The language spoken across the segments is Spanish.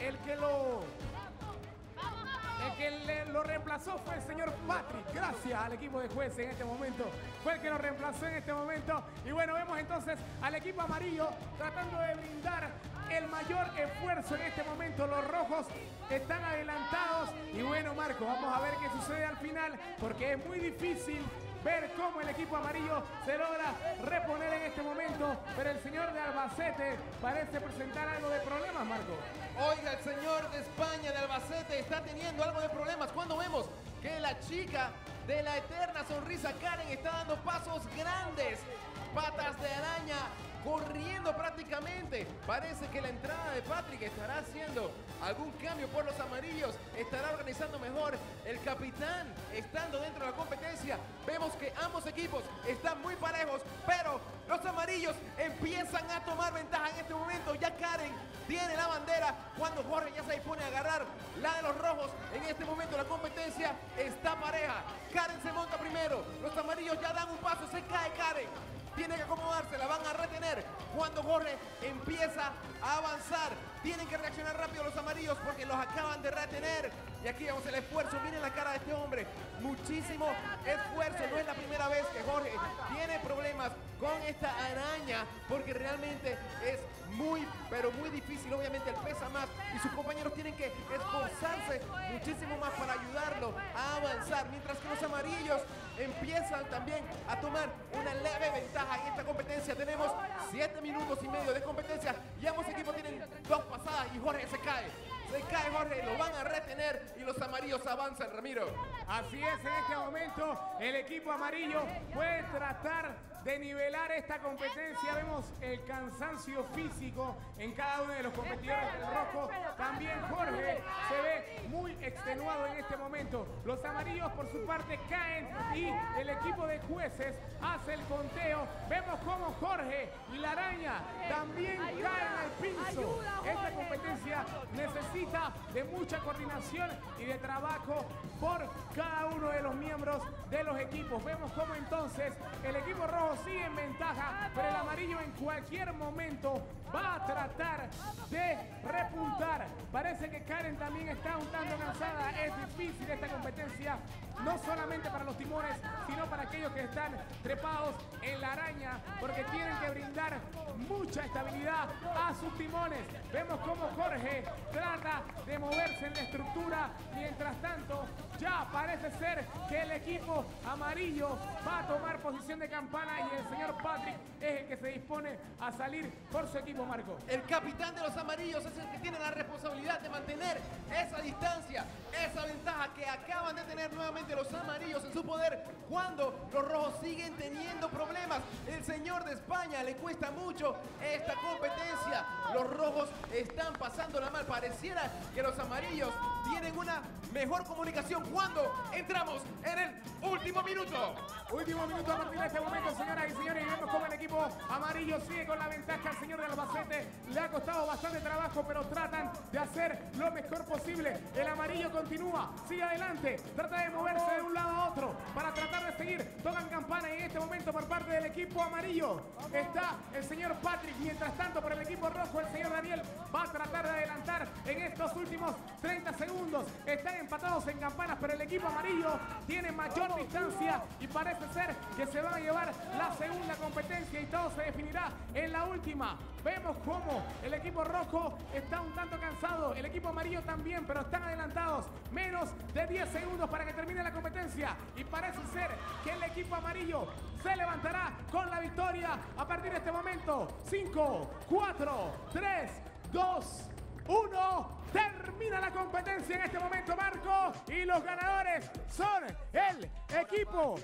el que lo reemplazó fue el señor Patrick. Gracias al equipo de jueces en este momento. Fue el que lo reemplazó en este momento. Y bueno, vemos entonces al equipo amarillo tratando de brindar el mayor esfuerzo en este momento. Los rojos están adelantados. Y bueno, Marco, vamos a ver qué sucede al final, porque es muy difícil ver cómo el equipo amarillo se logra reponer en este momento. Pero el señor de Albacete parece presentar algo de problemas, Marco. Oiga, el señor de España, de Albacete, está teniendo algo de problemas cuando vemos que la chica de la eterna sonrisa, Karen, está dando pasos grandes, patas de araña, corriendo prácticamente. Parece que la entrada de Patrick estará haciendo algún cambio por los amarillos, estará organizando mejor el capitán estando dentro de la competencia. Vemos que ambos equipos están muy parejos, pero los amarillos empiezan a tomar ventaja en este momento. Ya Karen tiene la bandera cuando Jorge ya se dispone a agarrar la de los rojos. En este momento la competencia está pareja. Karen se monta primero, los amarillos ya dan un paso, se cae Karen. Tiene que acomodarse, la van a retener cuando Jorge empieza a avanzar. Tienen que reaccionar rápido los amarillos porque los acaban de retener. Y aquí vemos el esfuerzo, miren la cara de este hombre. Muchísimo esfuerzo, no es la primera vez que Jorge tiene problemas con esta araña, porque realmente es muy, pero muy difícil. Obviamente él pesa más y sus compañeros tienen que esforzarse muchísimo más para ayudarlo a avanzar, mientras que los amarillos empiezan también a tomar una leve ventaja en esta competencia. Tenemos 7 minutos y medio de competencia y ambos equipos tienen 2 pasadas y Jorge se cae. Se cae Jorge, lo van a retener y los amarillos avanzan, Ramiro. Así es, en este momento el equipo amarillo puede tratar de nivelar esta competencia. Vemos el cansancio físico en cada uno de los competidores del rojo. También Jorge se ve muy extenuado en este momento. Los amarillos por su parte caen y el equipo de jueces hace el conteo. Vemos cómo Jorge y la araña también caen al piso. Esta competencia necesita de mucha coordinación y de trabajo por cada uno de los miembros de los equipos. Vemos cómo entonces el equipo rojo sigue en ventaja, pero el amarillo en cualquier momento va a tratar de repuntar. Parece que Karen también está un tanto cansada. Es difícil esta competencia, no solamente para los timones, sino para aquellos que están trepados en la araña, porque tienen que brindar mucha estabilidad a sus timones. Vemos cómo Jorge trata de moverse en la estructura. Mientras tanto, ya parece ser que el equipo amarillo va a tomar posición de campana y el señor Patrick es el que se dispone a salir por su equipo, Marco. El capitán de los amarillos es el que tiene la responsabilidad de mantener esa distancia, esa ventaja que acaban de tener nuevamente los amarillos en su poder cuando los rojos siguen teniendo problemas. El señor de España le cuesta mucho esta competencia. Los rojos están pasándola mal. Pareciera que los amarillos tienen una mejor comunicación cuando entramos en el último minuto. Último minuto a partir de este momento, señoras y señores, y vemos cómo el equipo amarillo sigue con la ventaja. Al señor de Albacete le ha costado bastante trabajo, pero tratan de hacer lo mejor posible. El amarillo continúa, sigue adelante, trata de moverse de un lado a otro para tratar de seguir. Tocan campana y en este momento por parte del equipo amarillo está el señor Patrick. Mientras tanto, por el equipo rojo, el señor Daniel va a tratar de adelantar en estos últimos 30 segundos. Están empatados en campanas, pero el equipo amarillo tiene mayor distancia y parece ser que se van a llevar la segunda competencia y todo se definirá en la última. Vemos cómo el equipo rojo está un tanto cansado, el equipo amarillo también, pero están adelantados. Menos de 10 segundos para que termine la competencia y parece ser que el equipo amarillo se levantará con la victoria a partir de este momento. 5, 4, 3, 2, 1. Termina la competencia en este momento, Marco, y los ganadores son el equipo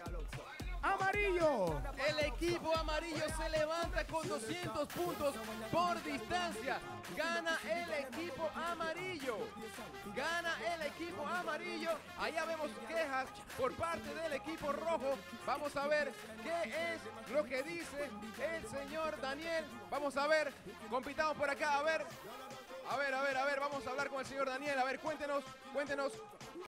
amarillo. El equipo amarillo se levanta con 200 puntos por distancia. Gana el equipo amarillo. Gana el equipo amarillo. Allá vemos quejas por parte del equipo rojo. Vamos a ver qué es lo que dice el señor Daniel. Vamos a ver, compitamos por acá, a ver, vamos a hablar con el señor Daniel. A ver, cuéntenos.